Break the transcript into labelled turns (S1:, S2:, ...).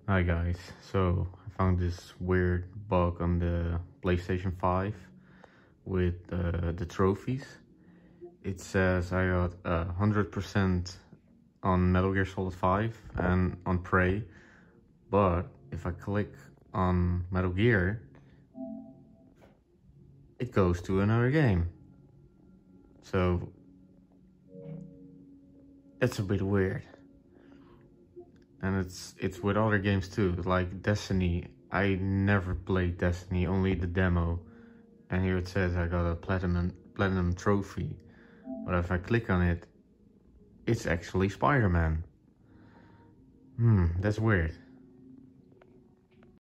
S1: Hi guys, so I found this weird bug on the PlayStation 5 with the trophies. It says I got 100% on Metal Gear Solid 5 and on Prey, but if I click on Metal Gear, it goes to another game. So it's a bit weird. And it's with other games too, like Destiny. I never played Destiny, only the demo. And here it says I got a platinum trophy. But if I click on it, it's actually Spider-Man. That's weird.